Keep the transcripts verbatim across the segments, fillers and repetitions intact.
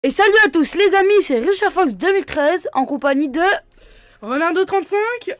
Et salut à tous les amis, c'est Richard Fox deux mille treize en compagnie de Ronaldo trente-cinq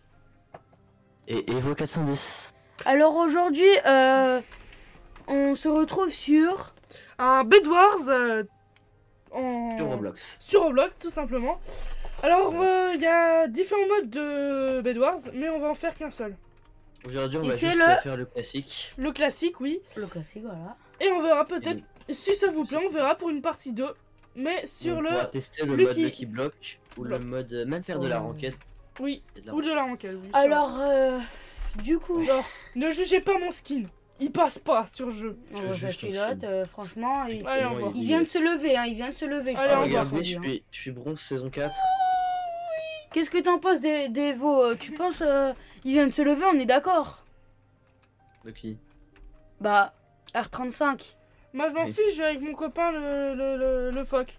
et Evo quatre cent dix. Alors aujourd'hui, euh, on se retrouve sur un Bed Wars euh, en... Sur Roblox. Sur Roblox, tout simplement. Alors, il euh, y a différents modes de Bed Wars, mais on va en faire qu'un seul. Aujourd'hui, on Et va c'est juste le- faire le classique. Le classique, oui. le classique, voilà. Et on verra peut-être, si ça vous plaît, on verra pour une partie deux. Mais sur Donc, le... on va tester le Lucky. mode Lucky Block ou Block. le mode euh, même faire de la Oh. ranked. Oui, et de la ou de la ranked, oui. ça Alors, euh, du coup, va. Ne jugez pas mon skin. Il passe pas sur jeu. on Je va juge ton pilote, skin. euh, franchement, il, Allez, Moi, on voit. il vient de se lever, hein, il vient de se lever. je Allez, crois, on il voit. a Regardez, fondu, je hein. suis, je suis bronze saison quatre. Qu'est-ce que t'en penses des, des veaux euh, Tu penses euh, il vient de se lever, on est d'accord? De qui? Bah, R trente-cinq. Moi, je m'en Oui. fiche, je vais avec mon copain, le, le, le, le phoque.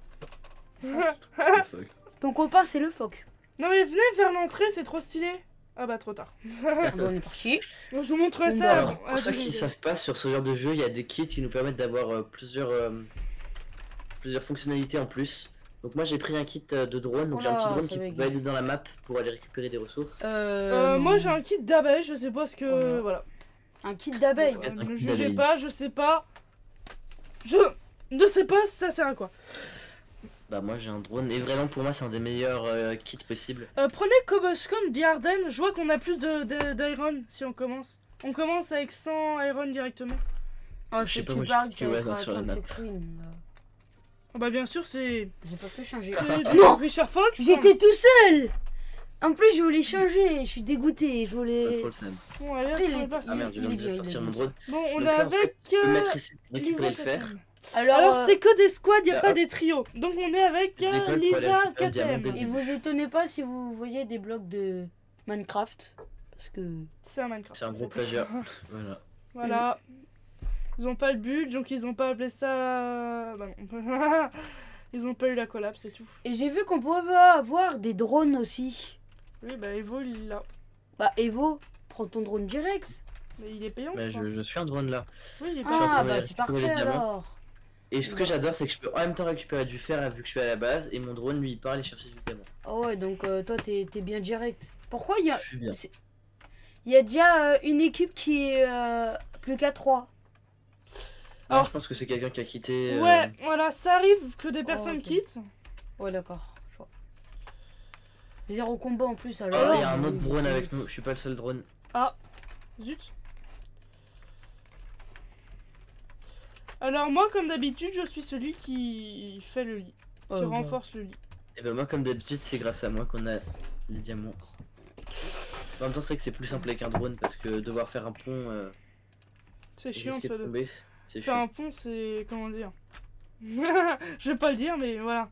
Fuck. Ton copain, c'est le phoque. Non mais venez vers l'entrée, c'est trop stylé. Ah bah trop tard. Bon, on est parti. Je vous montrerai Bon, ça. bah, avant- Alors, à pour ceux la qui ne vidéo. savent pas, sur ce genre de jeu, il y a des kits qui nous permettent d'avoir euh, plusieurs, euh, plusieurs fonctionnalités en plus. Donc moi j'ai pris un kit euh, de drone, donc j'ai un Oula, petit drone ça qui va peut aider dans la map pour aller récupérer des ressources. Euh, moi j'ai un kit d'abeille, je sais pas ce que... Voilà. Voilà. un kit d'abeille. Euh, Un ne kit jugez d'abeille. pas, je sais pas. Je ne sais pas si ça sert à quoi. Bah moi j'ai un drone et vraiment pour moi c'est un des meilleurs euh, kits possibles. Euh, prenez Cobblestone Garden, je vois qu'on a plus de, de- d'iron si on commence. On commence avec cent iron directement. Oh, Je sais c'est pas, tu moi, j'ai parles cliqué qui au va hasard être sur la un map. truc screen, là. Ah bah bien sûr c'est... J'ai pas pu changer. c'est Non. Richard Fox. J'étais tout seul. En plus, je voulais changer. Je suis dégoûté. Je Pas voulais. trop le seum. Bon, allez, Après, on il est est- parti. Ah merde, je il viens est de bien, il est sortir bien. mon drone. Bon, on Donc est là, en avec... fait, je peux euh, mettre ici, récupérer Lisa le fer. K T M. Alors, Alors euh, c'est que des squads, y a là, pas hop. des trios. Donc on est avec Des euh, écoles pour aller Lisa récupérer le K T diamant M. dès le et vous étonnez pas si vous voyez des blocs de Minecraft, parce que. C'est un Minecraft. C'est un en gros fait. plagiat. Voilà. Voilà. Ils ont pas le but, donc ils ont pas appelé ça... Bah non. Ils ont pas eu la collab, c'est tout. Et j'ai vu qu'on pouvait avoir des drones aussi. Oui, bah Evo, il l'a. Bah, Evo, prends ton drone direct. Mais il est payant, Bah, je crois. je, je suis un drone là. Oui, il est suis en payant. train Ah, de bah, c'est récupérer parfait les diamants. alors. Et ce que Bah. j'adore, c'est que je peux en même temps récupérer du fer vu que je suis à la base et mon drone lui il part aller chercher du diamant. Ah ouais, donc euh, toi, t'es t'es bien direct. Pourquoi il y a. Je suis bien. Il y a déjà euh, une équipe qui est euh, plus qu'à trois. Ah, Alors, je pense que c'est quelqu'un qui a quitté. euh, Ouais, voilà, ça arrive que des personnes ok. quittent. Ouais, d'accord. je vois. Zéro combat en plus Oh, alors. il y a un autre drone avec nous. Je suis pas le seul drone. Ah, zut. Alors moi, comme d'habitude, je suis celui qui fait le lit, qui Oh, bah. renforce le lit. Et ben moi comme d'habitude c'est grâce à moi qu'on a les diamants. En même temps c'est vrai que c'est plus simple avec un drone parce que devoir faire un pont euh, C'est et chiant de risquer de faire de... tomber, c'est Faire un chiant. pont, c'est... comment dire. Je vais pas le dire, mais voilà.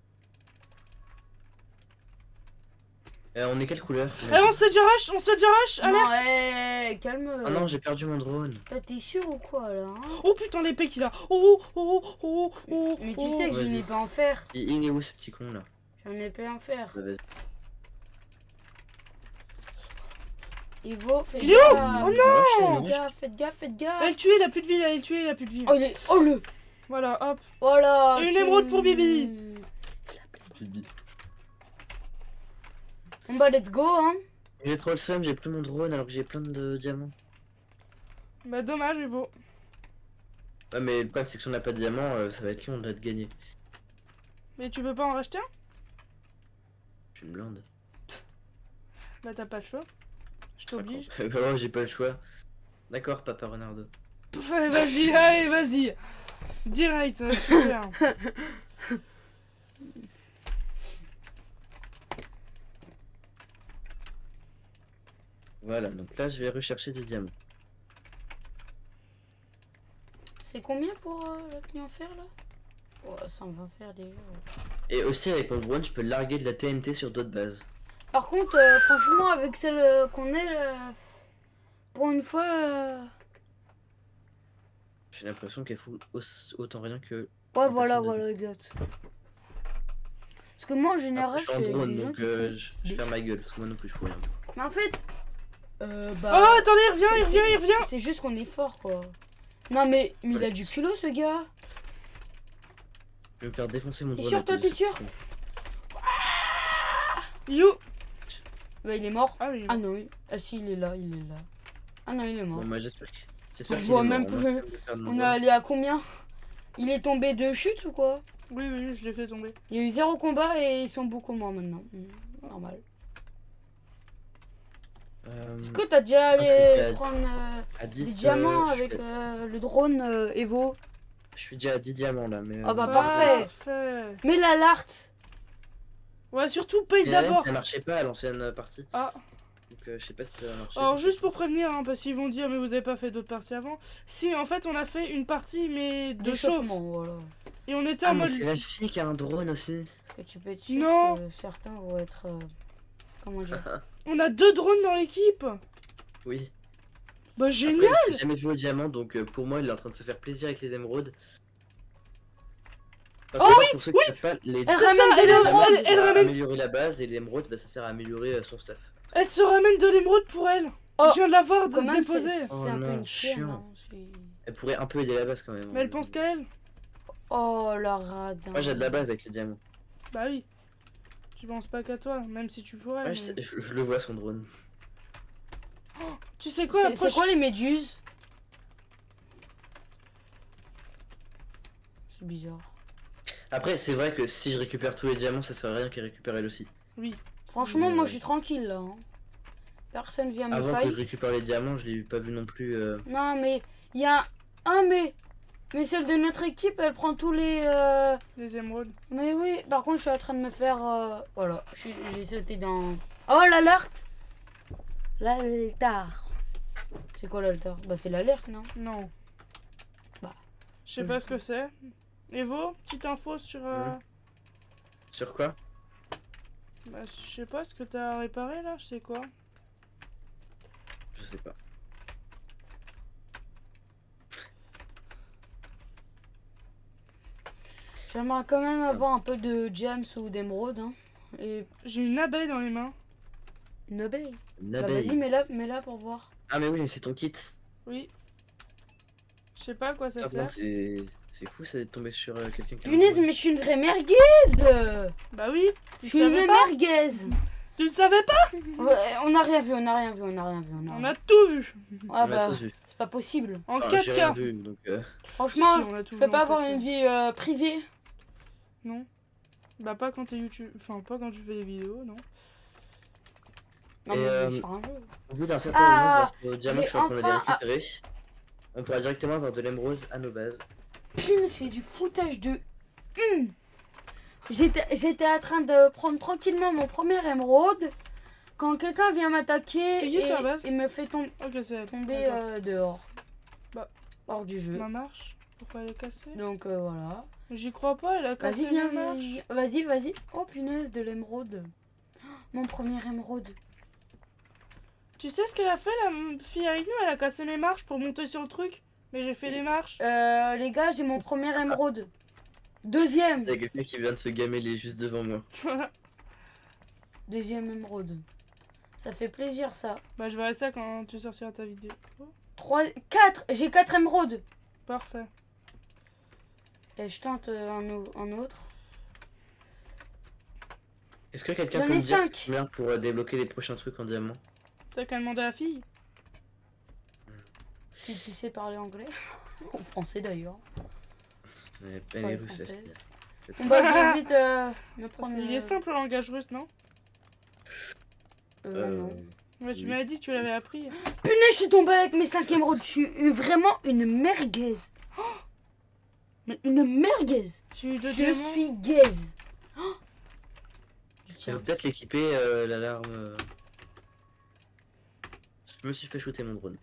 Euh, on est quelle couleur? Eh, on se dit rush, on se dit rush, alerte. Non, hey, calme. Ah non j'ai perdu mon drone. Toi, t'es sûr ou quoi là hein Oh putain, l'épée qu'il a. Oh, oh, oh, oh, oh. Mais tu oh. sais que je Vas-y. n'ai pas en fer. Il, il est où ce petit con là? J'en ai pas en fer. Bah, vas-y. Evo, faites Il est où? gaffe. Oh non Faites gaffe, faites gaffe, faites gaffe. Elle tue, il a plus de vie, elle tue, il a plus de vie. Oh, il est. Oh le. Voilà, hop. Voilà. Et une tu- émeraude pour Bibi. Bon bah, let's go hein. J'ai trop le seum, j'ai plus mon drone alors que j'ai plein de diamants. Bah dommage, Evo. Ouais mais le problème c'est que si on n'a pas de diamants euh, ça va être long de te gagner. Mais tu peux pas en racheter un? Je suis une blinde. Bah t'as pas le choix. Je t'oblige. Bah ouais j'ai pas le choix. D'accord papa Renardo. Pff, allez, vas-y, allez, vas-y. Direct, euh, super. Voilà donc là je vais rechercher du diamant. C'est combien pour euh, la clé en fer là? Ouais, ça on va faire déjà. ouais. Et aussi avec mon drone je peux larguer de la T N T sur d'autres bases. Par contre, euh, franchement, avec celle euh, qu'on est, là, pour une fois. euh, J'ai l'impression qu'elle fout au- autant rien que... Ouais, Une voilà, personne voilà, exact. Parce que moi en général, Après, je suis en fais drone des gens donc qui euh, font je je des- ferme ma gueule parce que moi non plus je fous rien. Mais en fait. Euh, Oh, bah. attendez, il revient, il c'est- revient, il revient. C'est juste qu'on est fort quoi. Non mais, mais il a du culot ce gars. Je vais me faire défoncer mon T'es drone. sûr, à toi, cause t'es de sûr? ce You. Bah, il est mort. Ah oui. Ah non, oui. Ah si, il est là, il est là. Ah non, il est mort. Bon, moi j'espère que. J'espère On qu'il voit est même mort, plus. moi, je vais faire de mon On est drone. allé à combien? Il est tombé de chute ou quoi? Oui, oui, je l'ai fait tomber. Il y a eu zéro combat et ils sont beaucoup moins maintenant. Mmh, normal. Euh, Est-ce que t'as déjà truc allé à- prendre euh, à dix, des euh, diamants je avec suis- euh, le drone euh, Evo? Je suis déjà à dix diamants là, mais. Ah bah, euh, parfait. Parfait. Mais la Lart. Ouais, surtout paye Et la d'abord. ça marchait pas à l'ancienne partie. Ah. Donc euh, je sais pas si ça va marcher. Alors ça. juste pour prévenir, hein, parce qu'ils vont dire mais vous avez pas fait d'autres parties avant. Si, en fait on a fait une partie mais de chauffe. D'échauffement, voilà. Et on était Ah, en mais mode... c'est la fille qui a un drone aussi. Parce que tu peux être sûr Non. que certains vont être... euh, comment dire? On a deux drones dans l'équipe. Oui. Bah Après, génial. je l'ai jamais vu au diamant, donc euh, pour moi il est en train de se faire plaisir avec les émeraudes. Parce Oh que pour ceux qui savent pas, les Elle C'est ramène ça, de elle, l'émeraude. elle, ça elle sert à ramène... améliorer la base et l'émeraude bah, ça sert à améliorer euh, son stuff. Elle se ramène de l'émeraude pour elle. Oh. Je viens de la voir Quand de même, déposer. c'est c'est Oh un peu non, une chienne, chiant. hein, c'est- Elle pourrait un peu aider la base quand même. Mais elle pense qu'à elle. Oh la radin. Moi j'ai de la base avec les diamants. Bah oui. Tu penses pas qu'à toi, même si tu pourrais. Ouais, mais- je, sais- je- je le vois son drone. Tu sais quoi, la C'est c'est prochaine... quoi les méduses? C'est bizarre. Après c'est vrai que si je récupère tous les diamants ça sert à rien qu'elle récupère elle aussi. Franchement, Mais, moi euh, je suis tranquille là. hein. Personne vient me Avant que je fight. récupère les diamants je l'ai pas vu non plus. euh, Non mais il y a un mais mais celle de notre équipe elle prend tous les euh, Les émeraudes. mais oui par contre je suis en train de me faire euh, voilà je suis- j'ai sauté dans oh l'alerte l'altar c'est quoi l'altar bah c'est l'alerte non Non. Bah. Je sais pas ce que c'est. Evo, petite info sur... euh, Mhm. Sur quoi? Bah, je sais pas ce que t'as réparé là, je sais quoi. Je sais pas. j'aimerais quand même avoir un peu de gems ou d'émeraude hein. Et J'ai une abeille dans les mains. une abeille Une bah abeille. vas-y mets-la mets-la pour voir Ah mais oui mais c'est ton kit. Oui. Je sais pas à quoi ça Ah, sert. bon, c'est c'est fou ça d'être tombé sur euh, quelqu'un qui a un punaise drone. mais je suis une vraie merguez je Bah oui. Tu suis le une savais vraie pas merguez Tu le savais pas? Ouais, on n'a rien vu, on n'a rien vu, on n'a rien vu. On a... On a tout vu. Ah On a bah, tous vu. c'est pas possible. En Enfin, quatre j'ai rien K. vu donc. euh, Franchement, Si, si, on a tout je vu peux en pas avoir quatre K. une vie euh, privée. Non. Bah pas quand t'es YouTube. Enfin pas quand tu fais des vidéos, non. Non, Et, mais euh, sur un jeu. Au bout d'un certain Ah, moment, grâce au diamant que je suis en train de les enfin- ah. récupérer, on pourra directement avoir de l'émeraude à nos bases. Punaise, c'est du foutage de hum. J'étais j'étais en train de prendre tranquillement mon premier émeraude quand quelqu'un vient m'attaquer C'est qui et, sur la base et me fait tom- Ok, c'est elle. tomber D'accord. euh, dehors. Bah. Hors du jeu. Ma marche. Pourquoi elle est cassée? Donc euh, voilà. J'y crois pas, elle a cassé Vas-y, viens, ma marche. vas-y, vas-y. Oh punaise, de l'émeraude. Oh, mon premier émeraude. Tu sais ce qu'elle a fait la fille avec nous? Elle a cassé mes marches pour monter sur le truc. Mais j'ai fait les marches. Euh, les gars, j'ai mon premier émeraude. Deuxième. Il y a quelqu'un qui vient de se gameler juste devant moi. Deuxième émeraude. Ça fait plaisir ça. Bah je verrai ça quand tu sortiras ta vidéo. Trois, quatre. J'ai quatre émeraudes. Parfait. Et je tente euh, un, au- un autre. Est-ce que quelqu'un J'en peut ai me dire cinq. c'est combien pour euh, débloquer les prochains trucs en diamant? T'as qu'à demander à la fille. Si tu sais parler anglais. Ou français d'ailleurs. Elle Pas est les russe. françaises. elle. On va je vais vite euh, me prendre. Il est simple le langage russe, non? Euh, Euh, non. Ouais, tu oui. m'as dit que tu l'avais appris. Punaise, je suis tombée avec mes cinq émeraudes. Je suis vraiment une merguez. Mais une merguez. J'ai eu deux Je diamants. suis gaze. Oh. Je vais peut-être l'équiper euh, l'alarme. euh. Je me suis fait shooter mon drone.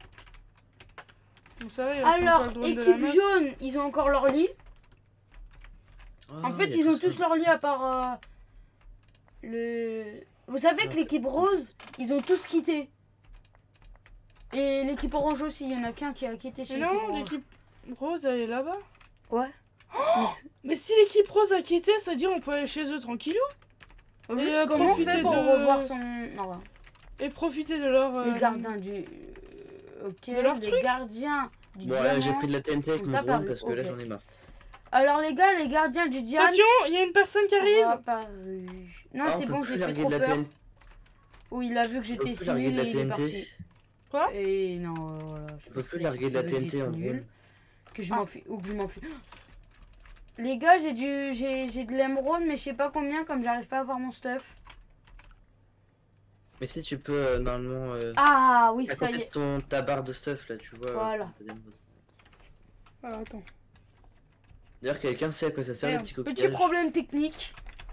Vous savez, il reste encore Alors, le drone de la équipe meuf. jaune, ils ont encore leur lit. En Ah, fait, y a ils tout ont ça. tous leur lit à part euh, le. Vous savez que Ouais. l'équipe rose, ils ont tous quitté. Et l'équipe orange aussi, il y en a qu'un qui a quitté chez Mais l'équipe non, orange. l'équipe rose, elle est là-bas. Ouais. Mais si l'équipe rose a quitté, ça veut dire on peut aller chez eux tranquillou Mais Et, juste euh, comment on profiter fait pour de- revoir son. Non, ouais. et profiter de leur. euh, Les gardiens du. euh, Ok, de leur les truc gardiens du Bon, ouais, j'ai diamant. pris de la T N T avec Sont mon drone apparus, parce que là ok. j'en ai marre. Alors les gars, les gardiens du Diams. Attention, il y a une personne qui arrive. Apparu. Non, Ah, on c'est peut bon, plus j'ai fait larguer trop de la peur. T N T. Oui, il a vu que On j'étais peut plus si larguer nul de la et il est T N T. parti. Quoi? Et non, euh, voilà. je On peut pense plus que larguer de la surtout T N que T en j'étais nul, drone. Que je m'en fais ou que je m'en fais. Les gars, j'ai du j'ai j'ai de l'émeraude mais je sais pas combien comme j'arrive pas à avoir mon stuff. Mais si tu peux euh, normalement euh, Ah oui, à ça côté y de est. ton ta barre de stuff là, tu vois. euh, Voilà. quand t'as des émeraudes. Alors attends. D'ailleurs, quelqu'un sait à quoi ça sert les Merde. petits coquillages? Petit problème technique.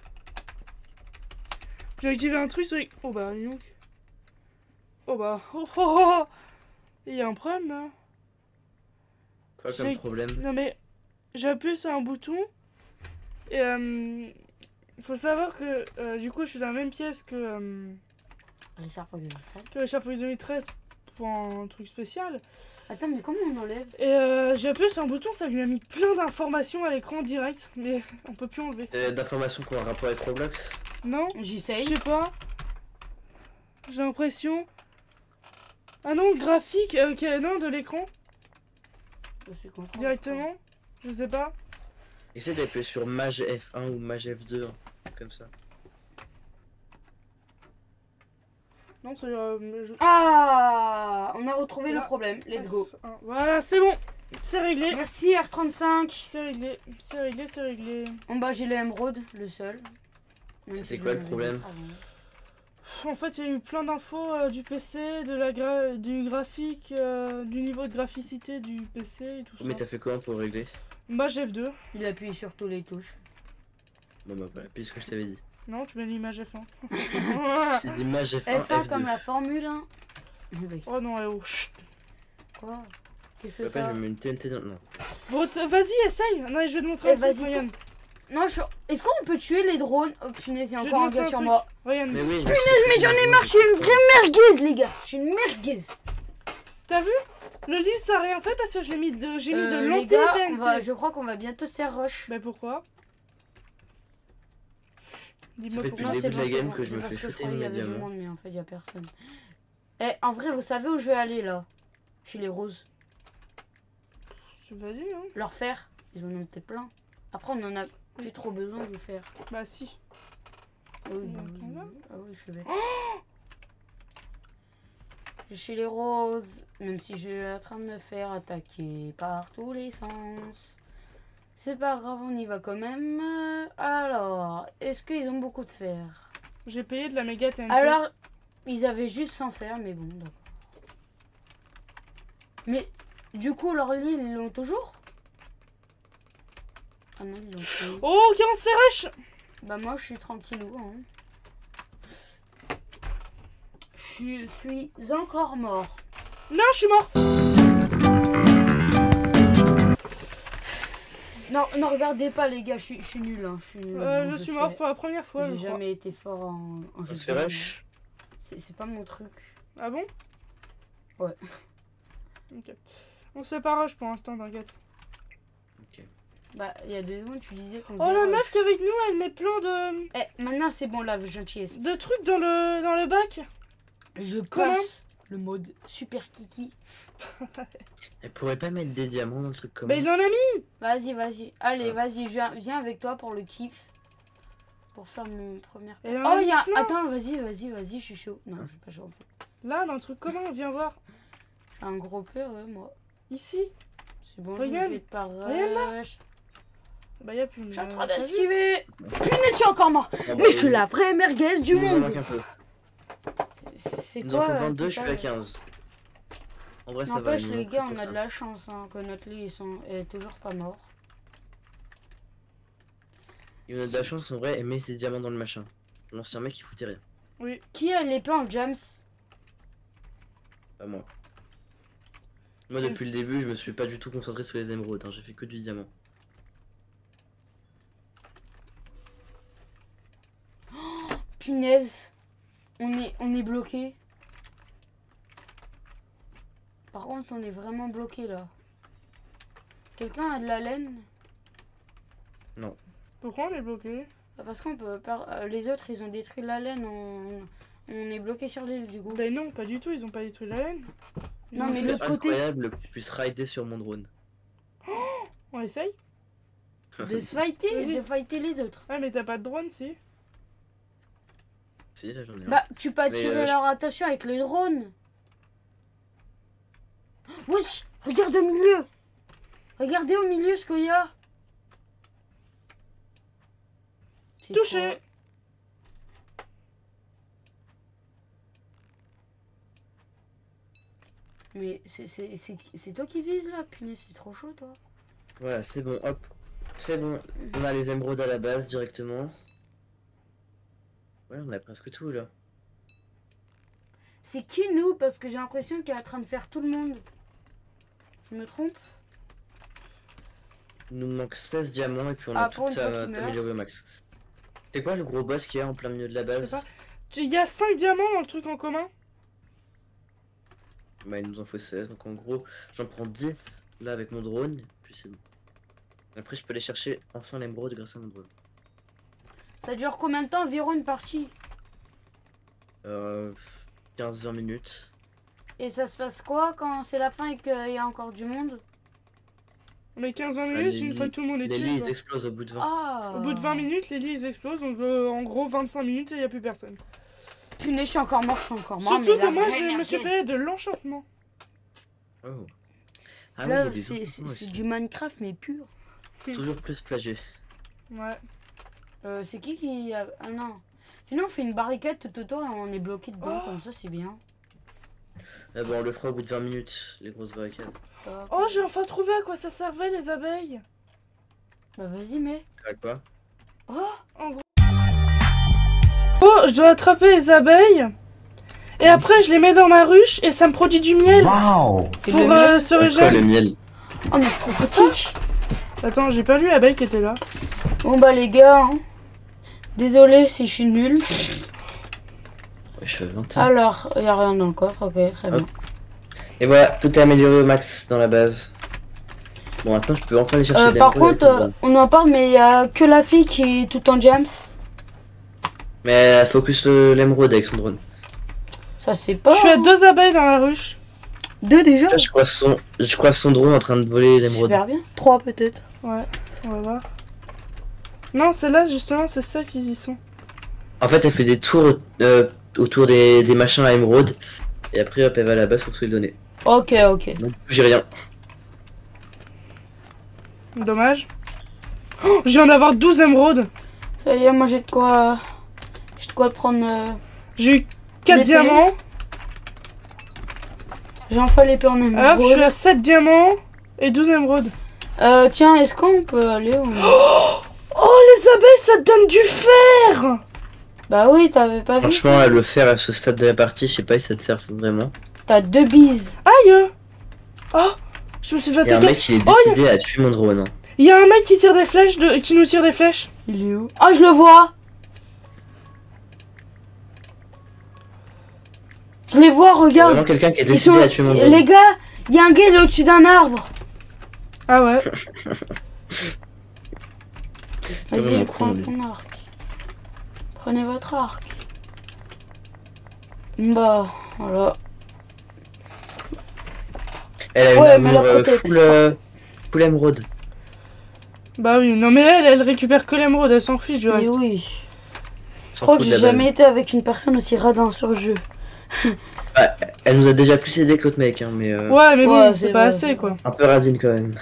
J'ai activé un truc sur les... Oh bah, dis donc. Oh bah. Oh oh oh. Il y a un problème là. Quoi comme J'ai- problème? Non mais. J'ai appuyé sur un bouton. Et euh. Faut savoir que euh, du coup je suis dans la même pièce que, euh, Les charpes de stress. que Richard Fox treize pour un truc spécial. Attends, mais comment on enlève? Et euh, j'ai appuyé sur un bouton, ça lui a mis plein d'informations à l'écran direct, mais on peut plus enlever. Euh, D'informations qui ont un rapport avec Roblox? Non, je J'essaye. sais pas. J'ai l'impression. Ah non, graphique, euh, ok, non, de l'écran, Je suis content. directement. Je sais pas. Essaye d'appuyer sur Mage F un ou Mage F deux, hein, comme ça. Non, c'est. Euh, je- Ah, on a retrouvé Là. le problème. Let's go. F un. Voilà, c'est bon. C'est réglé. Merci R trente-cinq. C'est réglé. C'est réglé, c'est réglé. En bas, j'ai l'émeraude, le seul. Même C'était si quoi j'en le avais problème? d'autres avant. En fait, il y a eu plein d'infos euh, du P C, de la gra du graphique, euh, du niveau de graphicité du P C et tout ça. Mais t'as fait comment pour régler? Mage F deux. Il appuie sur tous les touches. Bon bah voilà, puisque je t'avais dit. Non, tu mets l'image F un. Je t'ai dit Mage F un, F un F deux. comme la Formule un. Oh non, eh oh. Chut. Quoi? Qu'est-ce que Papa, t'as? je mets une T N T dans... Non. Bon, t- vas-y, essaye. Non, je vais te montrer Eh, un truc, vas-y, Ryan. Non, je... Est-ce qu'on peut tuer les drones? Oh punaise, il y a Je vais encore te un montrer gars un sur truc. moi. Ryan, Mais oui, je Mais j'en ai marre, je suis une vraie merguez, les gars. Je suis une merguez. t'as vu? Le livre, ça a rien fait parce que j'ai mis de, j'ai mis Euh, de les gars, on l'anti-T N T. va... je crois qu'on va bientôt se faire rush. Bah pourquoi? Dis-moi fait pourquoi. depuis le début de la c'est game bon, que je c'est me parce fais que je shooter croyais qu'il y avait du immédiatement. monde, mais en fait, il y a personne. Eh, en vrai, vous savez où je vais aller, là? Chez les roses. Vas-y, hein. Leur fer, ils en ont peut-être plein. Après, on en a plus trop besoin de faire. Bah si. Ah oui, Il y a bah un oui, là. ah oui, je suis bête. Je suis chez les roses, même si je suis en train de me faire attaquer par tous les sens. C'est pas grave, on y va quand même. Alors, est-ce qu'ils ont beaucoup de fer? J'ai payé de la méga T N T. Alors, ils avaient juste sans fer, mais bon, d'accord. Mais, du coup, leur lit, ils l'ont toujours? Ah non, ils l'ont plus. Oh, ok, on se fait rush. Bah moi, je suis tranquillou, hein. Je suis encore mort. Non, je suis mort. Non, ne regardez pas, les gars, je suis, je suis nul, hein. Je suis, nul, Euh, hein, je suis fais- mort pour la première fois, J'ai je crois. jamais été fort en, en jeu On de se fait game. rush? C'est c'est pas mon truc. Ah bon? Ouais. Ok. On se fait pas rush pour l'instant, t'inquiète. Bah, il y a deux secondes, tu disais qu'on Oh, faisait la rush. meuf qui est avec nous, elle met plein de, Eh, maintenant, c'est bon, la gentillesse. de trucs dans le, dans le bac. Je Comment passe le mode super kiki. Elle pourrait pas mettre des diamants dans le truc comme Bah, il en a mis. Vas-y, vas-y. Allez, Ah. vas-y, je viens, viens avec toi pour le kiff. Pour faire mon premier... Et il en a Oh, mis il y a... plein. Attends, vas-y, vas-y, vas-y, je suis chaud. Non, je suis pas chaud, en fait. Là, dans le truc commun, viens voir. J'ai un gros peur, ouais, moi. Ici. C'est bon, Regarde. je me fais pas Regarde rush. Bah, y a plus. Je suis en euh, train t'as vu? d'esquiver. Punaise, je suis encore mort. Ah, bah, Mais je suis la vraie merguez du il nous en monde. manque un peu. C'est Il nous en quoi faut euh, vingt-deux, tout je ça, suis à là quinze. En vrai, ça va. N'empêche, il nous les manque gars, plus on que a ça. de la chance hein, que notre lit ils sont... est toujours pas mort. Il y en a de la chance en vrai, et met ses diamants dans le machin. L'ancien mec, il foutait rien. Oui. Qui a l'épée en James? Pas moi. Moi, depuis le début, je me suis pas du tout concentré sur les émeraudes. Hein. J'ai fait que du diamant. Punaise. On est, on est bloqué. Par contre, on est vraiment bloqué là. Quelqu'un a de la laine? Pourquoi on est bloqué? Bah, parce qu'on peut pas... euh, les autres, ils ont détruit la laine. On, on est bloqué sur l'île du coup. Bah, non, pas du tout, ils ont pas détruit la laine. Ils Non, ont mais fait- le C'est côté- incroyable que tu puisses rider sur mon drone. On essaye? De se fighter et Vas-y. de fighter les autres. Ah, mais t'as pas de drone, si? Si, là j'en ai un. Bah, tu peux Mais, attirer euh, je- leur attention avec le drone. Wesh, regarde au milieu. Regardez au milieu ce qu'il y a. C'est Touché. quoi? Mais c'est- c'est c'est- c'est toi qui vises là, punaise, c'est trop chaud toi. Voilà, c'est bon, hop. C'est bon, on a les émeraudes à la base directement. Ouais, on a presque tout là. C'est qui nous? Parce que j'ai l'impression qu'il est en train de faire tout le monde. Je me trompe? Il nous manque seize diamants et puis on Ah, a pour tout une fois à qu'il meurt. améliorer au max. C'est quoi le gros boss qu'il y a en plein milieu de la base? sais pas. Il y a cinq diamants dans le truc en commun. Bah il nous en faut seize, donc en gros j'en prends dix là avec mon drone, puis c'est bon. Après je peux aller chercher enfin l'émeraude grâce à mon drone. Ça dure combien de temps environ une partie? Euh, quinze vingt minutes. Et ça se passe quoi quand c'est la fin et qu'il y a encore du monde? Mais quinze vingt Ah, minutes, les une fois lits- que tout le monde est Les tué. lits quoi. ils explosent au bout de vingt. Ah. Au bout de vingt minutes, les lits ils explosent, donc euh, en gros vingt-cinq minutes et il n'y a plus personne. Punaise, je suis encore mort, je suis encore mort. Surtout mais la que moi vraie je me suis merguez. payé de l'enchantement. Oh. Ah oui, il y Là, a des c'est enchantements c'est- aussi. c'est du Minecraft, mais pur. Toujours plus plagié. Ouais. Euh, c'est qui qui a... Ah non. Sinon, on fait une barricade tout autour et on est bloqué dedans, Oh. comme ça, c'est bien. Ah bon, on le fera au bout de vingt minutes, les grosses barricades. Hop. Oh, j'ai enfin trouvé à quoi ça servait les abeilles. Bah, vas-y, mais. À quoi? En gros. Oh, je dois attraper les abeilles. Et après, je les mets dans ma ruche et ça me produit du miel. Wow! Et Pour le euh, miel. se Quoi, le régénérer. miel? Oh, mais c'est trop pratique. Attends, j'ai pas vu l'abeille qui était là. Bon, bah, les gars, hein. Désolé si je suis nulle. Ouais, je fais vingt ans. Alors, il n'y a rien dans le coffre, ok, très bien. Et voilà, tout est amélioré au max dans la base. Bon, maintenant je peux enfin aller chercher Euh, des par émeraudes contre, avec mon euh, drone. on en parle, mais il y a que la fille qui est tout en jams. Mais elle focus le- l'émeraude avec son drone. Ça, c'est pas. Je suis à deux abeilles dans la ruche. Deux déjà. Là, je crois son, je crois son drone en train de voler l'émeraude. Super bien. Trois peut-être. Ouais, on va voir. Non, celle-là, justement, c'est ça qu'ils y sont. En fait, elle fait des tours euh, autour des, des machins à émeraude. Et après, hop, elle va à la base pour se les donner. Ok, ok. Donc, j'ai rien. Dommage. Oh, je viens d'avoir douze émeraudes. Ça y est, moi j'ai de quoi. J'ai de quoi prendre. euh, J'ai eu quatre L'épée. diamants. J'ai enfin l'épée en Hop, émeraude. je suis à sept diamants et douze émeraudes. Euh, tiens, est-ce qu'on peut aller au... Oh, les abeilles, ça te donne du fer. Bah oui, t'avais pas vu. Franchement, le faire à ce stade de la partie, je sais pas si ça te sert vraiment. T'as deux bises. Aïe. Oh, je me suis fait Il y a un attaquer. mec qui est Oh, il y a- décidé à tuer mon drone. hein. Il y a un mec qui tire des flèches, de... qui nous tire des flèches. Il est où? Ah, je le vois. Je les vois, Il y a regarde. vraiment quelqu'un qui est Ils décidé sont- à tuer mon drone. Les gars, il y a un gars, il est au-dessus d'un arbre. Ah ouais. vraiment Vas-y, con, prends lui. ton arc. Prenez votre arc. Bah, voilà. Elle a une Ouais, mais la armure euh, protect. full, euh, full émeraude. Bah oui, non mais elle, elle récupère que l'émeraude, elle s'en fiche du Mais reste. oui. Je S'en crois que fout de j'ai la jamais base. été avec une personne aussi radin sur le jeu. Elle nous a déjà plus aidé que l'autre mec, hein, mais euh, Ouais, mais Ouais, bon, c'est c'est pas vrai, assez c'est quoi. un peu radine quand même.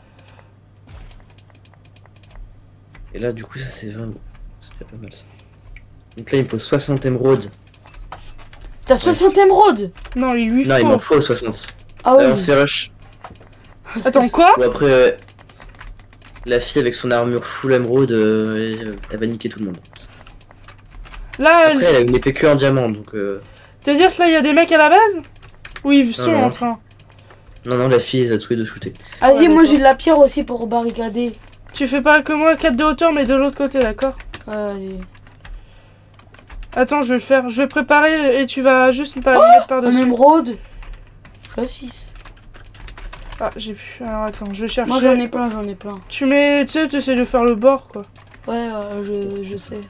Et là, du coup, ça c'est vingt. C'est déjà pas mal ça. Donc là, il me faut soixante émeraudes. T'as soixante émeraudes. Non, il lui Non, il m'en faut. faut soixante. Ah Là, on oui. se fait rush. Attends, quoi? Ou après, euh, la fille avec son armure full émeraude, euh, elle, elle va niquer tout le monde. Là, elle- Après, elle a une épée que en diamant, donc euh... c'est-à-dire que là, il y a des mecs à la base? Ou ils sont non. en train? Non, non, la fille, elle a tous les deux shooté. Vas-y, Ouais, moi d'accord. j'ai de la pierre aussi pour barricader. Tu fais pas que moi, quatre de hauteur, mais de l'autre côté, d'accord? Ouais, vas-y. Attends, je vais le faire. Je vais préparer et tu vas juste pas le mettre Un par-dessus. émeraude. Je six. Ah, j'ai pu. Alors attends, je vais chercher. Moi j'en ai plein, j'en ai plein. Tu mets. Tu sais, tu essaies de faire le bord, quoi. Ouais, ouais, je, je sais.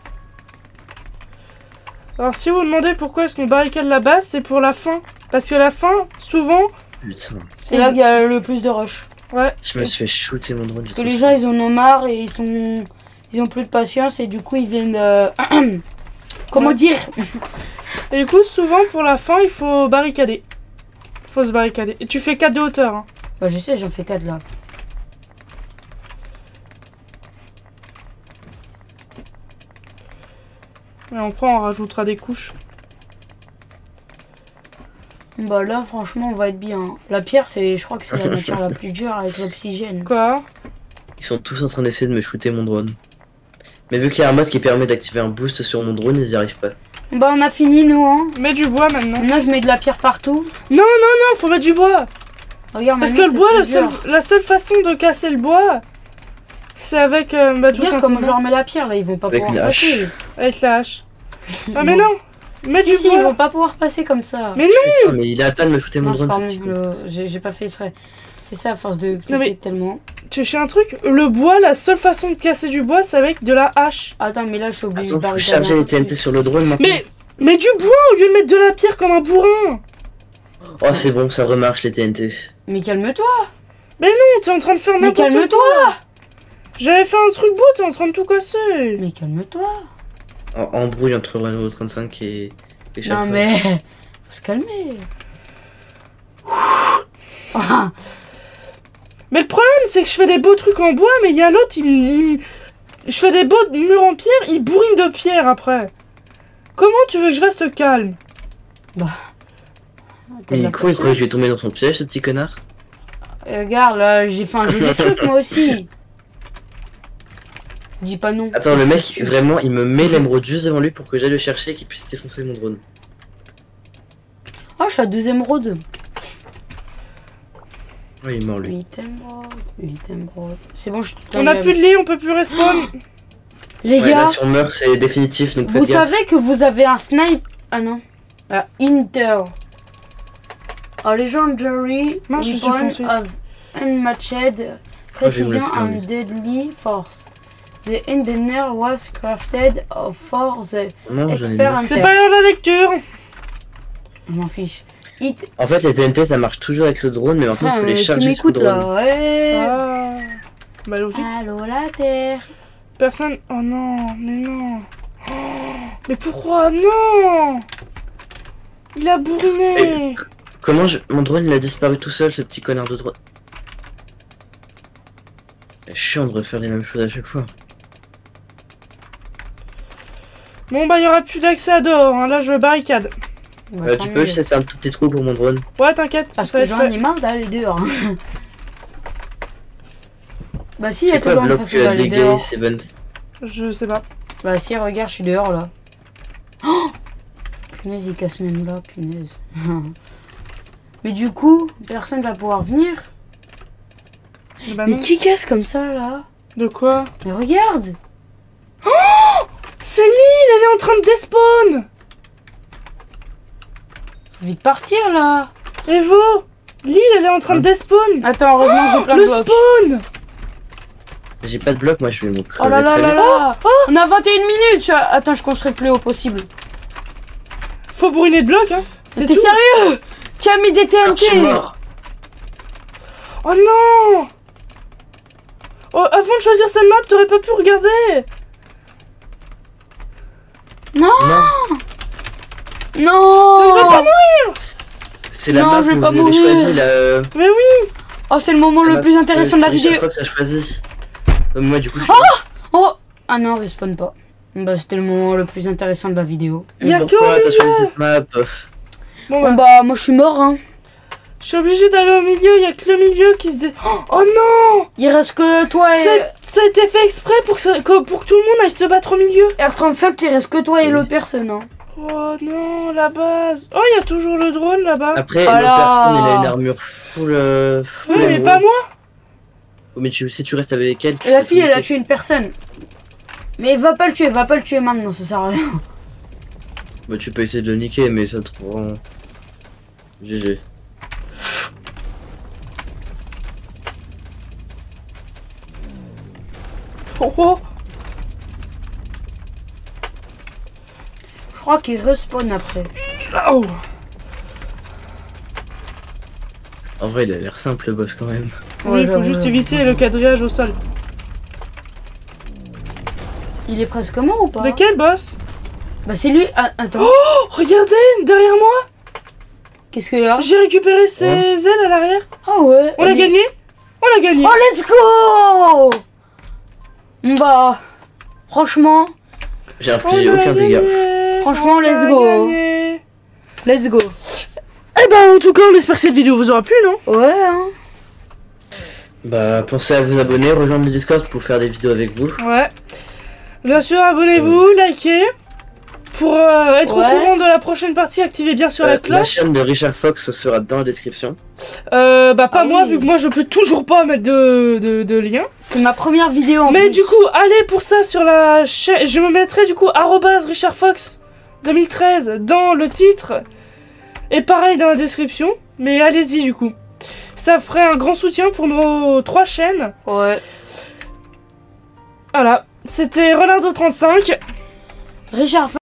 Alors, si vous vous demandez pourquoi est-ce qu'on barricade la base, c'est pour la fin. Parce que la fin, souvent, Putain. C'est là qu'il y a le plus de rush. Ouais. Je me suis fait shooter mon drone. Parce que les gens, ils en ont marre et ils sont... Ils ont plus de patience et du coup, ils viennent... Euh... Comment Ouais. dire? Et du coup, souvent, pour la fin, il faut barricader. Faut se barricader. Et tu fais quatre de hauteur. Hein. Bah, je sais, j'en fais quatre là. Et après, on rajoutera des couches. Bah là, franchement, on va être bien. La pierre, c'est, je crois que c'est la matière la plus dure avec l'oxygène. Quoi? Ils sont tous en train d'essayer de me shooter mon drone. Mais vu qu'il y a un mode qui permet d'activer un boost sur mon drone, ils y arrivent pas. Bah, on a fini, nous, hein. Mets du bois maintenant. Maintenant, je mets de la pierre partout. Non, non, non, faut mettre du bois. Regarde, Parce que maintenant, le c'est bois, plus le seul- dur. la seule façon de casser le bois, c'est avec euh, bah, tout Regarde comment je simplement remets la pierre, là, ils vont pas Avec pouvoir une hache. passer. avec la hache. Ils Ah mais vont- non, mets Si, du si, ils bois. vont pas pouvoir passer comme ça. Mais non. Putain, mais il a pas de me shooter mon Non, c'est drone, pas ce bon, petit con. le- j'ai j'ai pas fait exprès. C'est ça, à force de cliquer Non, mais- tellement. Tu sais un truc? Le bois, la seule façon de casser du bois, c'est avec de la hache. Attends, mais là, je suis obligé Attends, de faut barricader charger un les truc. T N T sur le drone maintenant. Mais, mais du bois au lieu de mettre de la pierre comme un bourrin. Oh, c'est bon, ça remarche les T N T. Mais calme-toi. Non, t'es en train de faire Mais n'importe calme-toi. quoi. J'avais fait un truc beau, t'es en train de tout casser. Mais calme-toi. En embrouille entre Renault trente-cinq et, et Non, Chapin. mais. Faut se calmer. Ah, Mais le problème, c'est que je fais des beaux trucs en bois, mais il y a l'autre, il, me- il- je fais des beaux murs en pierre, il bourrine de pierre après. Comment tu veux que je reste calme? t'as Mais de il la est con, il croyait que je vais patience. tomber dans son piège, ce petit connard. Et regarde, là, j'ai fait un joli truc, moi aussi. Dis pas non. Attends, le mec, Tu- vraiment, il me met l'émeraude juste devant lui pour que j'aille le chercher et qu'il puisse défoncer mon drone. Oh, je suis à deux émeraudes. Ouais, il est mort lui. huit émeraudes, huit émeraudes. C'est bon, je suis tout On a plus de lit, on peut plus respawn. Les Ouais, gars, là, si on meurt, c'est définitif, donc vous faites gaffe. savez que vous avez un snipe. Ah non. Ah, Inter. A legendary Mince, je suis weapon coincé. of unmatched Moi, je vais me precision le faire, and lui. deadly force. The engineer was crafted for the Non, j'en ai expert marre. C'est hunter. pas l'heure de la lecture. Je m'en fiche. It... En fait, les T N T, ça marche toujours avec le drone, mais maintenant, il Frère, faut les euh, tu charger sur le m'écoutes drone. là, ouais. Ah. Bah logique. Allô la terre. Personne. Oh non, mais non. Oh, mais pourquoi? Non. Il a bourriné. Comment je... Mon drone, il a disparu tout seul, ce petit connard de drone. C'est chiant de refaire les mêmes choses à chaque fois. Bon bah il y aura plus d'accès à dehors, hein. Là je barricade. Bah, Euh, tant tu peux mieux. juste laisser un tout petit trou pour mon drone. Ouais t'inquiète, Parce ça va que être j'en fait. ai marre d'aller dehors. Bah si, il y C'est a quoi toujours une bloc façon euh, d'aller des dehors. gays, Seven? Je sais pas. Bah si, regarde, je suis dehors là. Oh punaise, il casse même là, punaise. Mais du coup, personne va pouvoir venir. Eh bah Mais non. qui casse comme ça là? De quoi? Mais regarde. C'est l'île, elle est en train de despawn. Faut vite partir là. Evo, l'île elle est en train de despawn. Attends, heureusement que j'ai plein de Le blocs. spawn. J'ai pas de bloc, moi je vais me crever Oh là là très là vite. là. On a vingt et une minutes. tu vois. Attends, je construis le plus haut possible. Faut bourriner de blocs hein. C'est T'es tout. sérieux? Qui a mis des T Ah, N je suis T? mort. Oh non. Oh, avant de choisir cette map, t'aurais pas pu regarder. Non. Non, Non. Je vais pas c'est la Non, map je vais que pas vous avez mourir. choisie là. euh, Mais oui. Oh, c'est le moment le map plus intéressant de la que- vidéo. Chaque fois que ça choisit. Euh, Moi du coup je suis. Oh. Ah non, respawn pas. Bah c'était le moment le plus intéressant de la vidéo. Il y a que Pourquoi au t'as choisi milieu. cette map? Bon Bon bah, bah moi je suis mort hein. je suis obligée d'aller au milieu. Il y a que le milieu qui se dé... Oh non. Il reste que toi et... C'est- Ça a été fait exprès pour que, ça- que- pour que tout le monde aille se battre au milieu. R trente-cinq, il reste que toi et Oui. l'autre personne hein. Oh non, la base. Oh, il y a toujours le drone là-bas. Après, Voilà. l'autre personne il a une armure full. euh, full Oui, mais émeraude. pas moi. Oh, mais tu, si tu restes avec elle, tu Et la peux fille elle a communiquer. tué une personne. Mais va pas le tuer, va pas le tuer maintenant, ça sert à rien. Bah, tu peux essayer de le niquer, mais ça te rend. G G. Oh, oh. Je crois qu'il respawn après. Oh. En vrai, il a l'air simple le boss quand même. Ouais, Oui, il faut j'avoue, juste j'avoue. éviter le quadrillage au sol. Il est presque mort ou pas? Lequel, boss? Bah c'est lui. Ah, attends. Oh, regardez, derrière moi, Qu'est-ce qu'il y a? j'ai récupéré ses Ouais. ailes à l'arrière. Ah ouais. On l'a il- gagné. On l'a gagné. Oh let's go. Bah franchement, J'ai On infligé a aucun dégât. gagné. Franchement, On a let's go. gagné. let's go. Eh ben, en tout cas, on espère que cette vidéo vous aura plu, non? Ouais hein. Bah, pensez à vous abonner, rejoindre le Discord pour faire des vidéos avec vous. Ouais. Bien sûr, abonnez-vous, likez. Pour euh, être Ouais. au courant de la prochaine partie, activez bien sûr Euh, la la cloche. chaîne de Richard Fox sera dans la description. Euh, bah pas Ah moi, oui. vu que moi je peux toujours pas mettre de, de, de lien. C'est ma première vidéo en Mais plus. du coup, allez pour ça sur la chaîne. Je me mettrai du coup arobase Richard Fox deux mille treize dans le titre. Et pareil dans la description. Mais allez-y du coup. Ça ferait un grand soutien pour nos trois chaînes. Ouais. Voilà. C'était Renardo trente-cinq. Richard